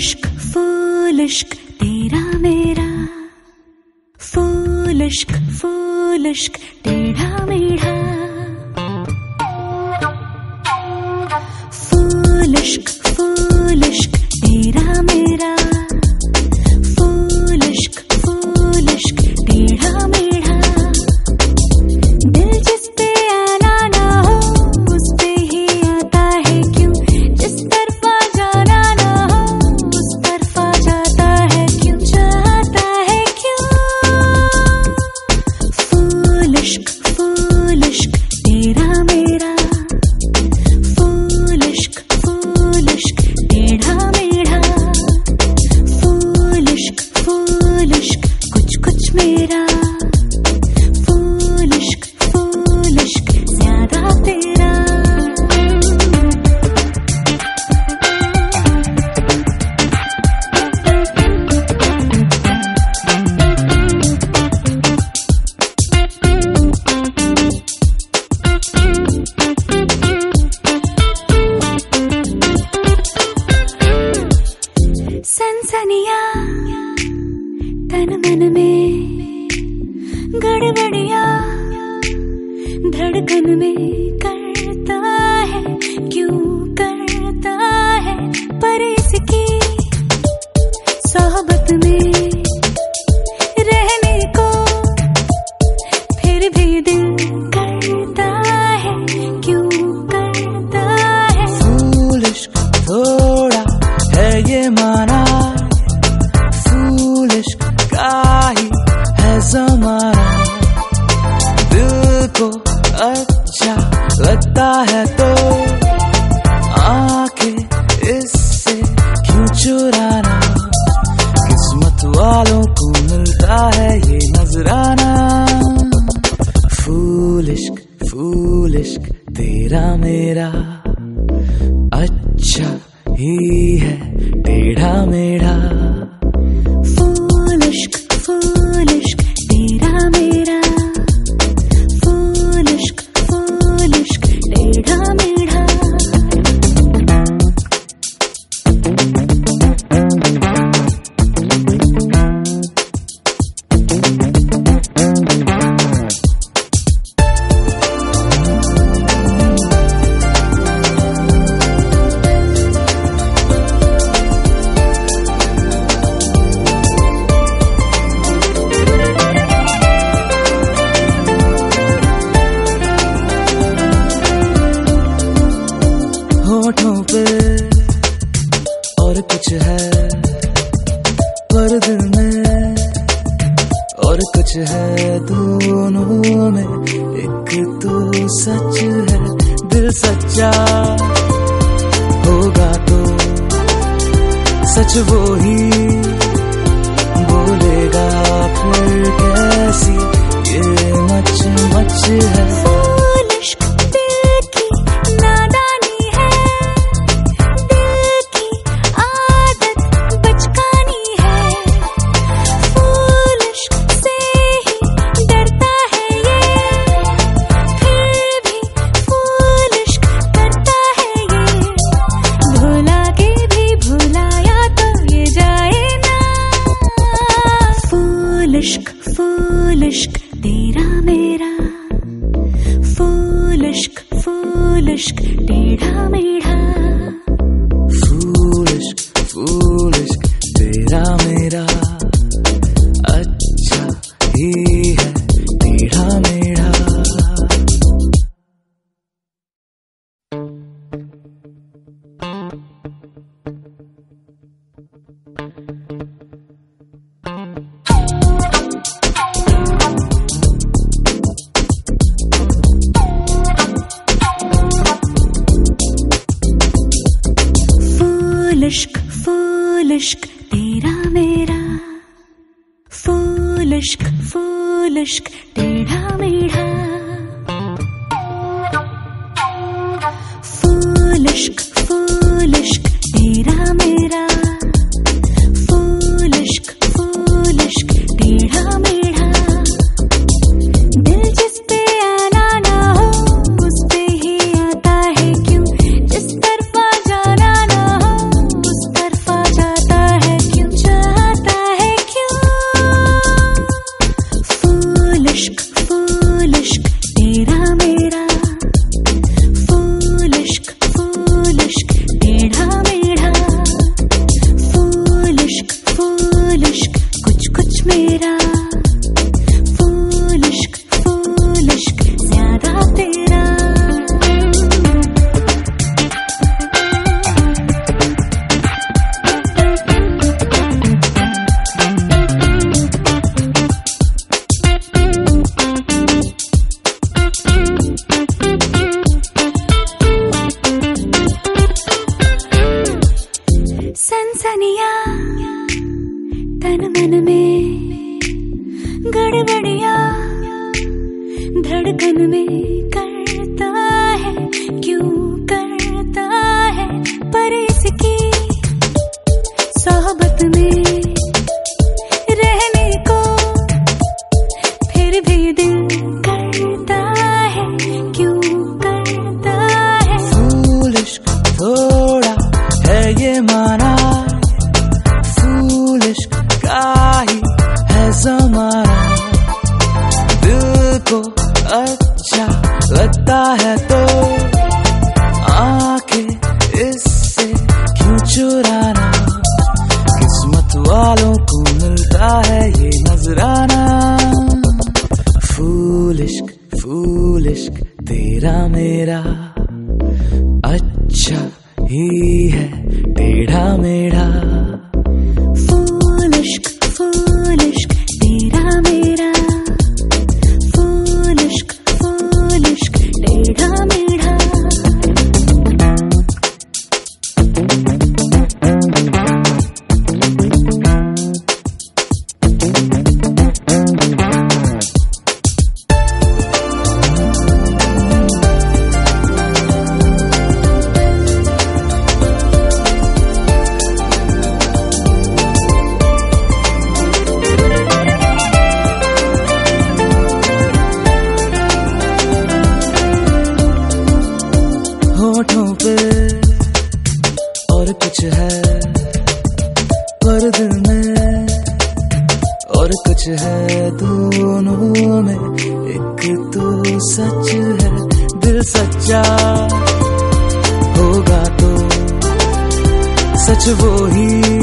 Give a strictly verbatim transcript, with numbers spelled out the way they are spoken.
इश्क फूल इश्क तेरा मेरा, फूल इश्क फूल इश्क टेढ़ा मेढ़ा, फूल इश्क फूल इश्क तेरा मेरा, फूल इश्क फूल इश्क टेढ़ा मेढ़ा। दिल जिस पे आना ना हो उस पे ही आता है क्यों, जिस तरफा जाना ना हो उस तरफा जाता है क्यों, चाहता है क्यों। फूल इश्क फूल इश्क तेरा मेरा, फूल इश्क फूल इश्क टेढ़ा मेढ़ा, फूल इश्क फूल इश्क कुछ कुछ मेरा, फूल इश्क फूल इश्क ज्यादा तेरा। सनसनिया तन मन में, गड़बड़िया धड़कन में करता है क्यों करता है, पर इसकी सोहबत में रहने को फिर भी दिल करता है क्यों करता है। फूल इश्क थोड़ा है ये माना, फूल इश्क का ही है ज़माना, दिल को अच्छा लगता है तो आंखें इससे क्यों चुराना, किस्मत वालों को मिलता है ये नजराना। फूल इश्क फूल इश्क तेरा मेरा, अच्छा ही है टेढ़ा मेढ़ा। फूल इश्क फूल इश्क तेरा मेरा, फूल इश्क फूल इश्क टेढ़ा मेढ़ा। होठों पे और कुछ है, पर दिल में और कुछ है, दोनों में एक तो सच है। दिल सच्चा होगा तो सच वो ही बोलेगा, फिर कैसी ये मच मच है। फूल इश्क दिल की नादानी है, दिल की आदत बचकानी है, फूल इश्क से ही डरता है ये, फिर भी फूल इश्क करता है ये, भुला के भी भुलाया तो ये जाए ना। फूल इश्क फूल इश्क तेरा मेरा, फूल इश्क फूल इश्क टेढ़ा मेढ़ा। फूल इश्क फूल इश्क तेरा मेरा, अच्छा ही है टेढ़ा मेढ़ा। फूल इश्क फूल इश्क तेरा मेरा, फूल इश्क फूल इश्क टेढ़ा मेढ़ा, फूल इश्क फूल इश्क तेरा मेरा, फूल इश्क फूल इश्क टेढ़ा मेढ़ा। दिल जिस पे आना ना हो उस पे ही आता है क्यों, जिस तरफा जाना ना हो उस तरफा जाता मन में करता है, क्यों करता है, पर इसकी सोहबत में रहने को फिर भी दिल करता है, क्यों करता है। फूल इश्क थोड़ा है ये माना, फूल इश्क का ही है ज़माना। दिल को अच्छा लगता है तो आंखें इससे क्यों चुराना। किस्मत वालों को मिलता है ये नजराना। फूल इश्क फूल इश्क तेरा मेरा अच्छा ही है टेढ़ा मेढ़ा। फूल इश्क फूल इश्क तेरा मेरा, फूल इश्क फूल इश्क टेढ़ा मेढ़ा। होठों पे और कुछ है, पर दिल में और कुछ है। दोनों में एक तो सच है। दिल सच्चा होगा तो सच वो ही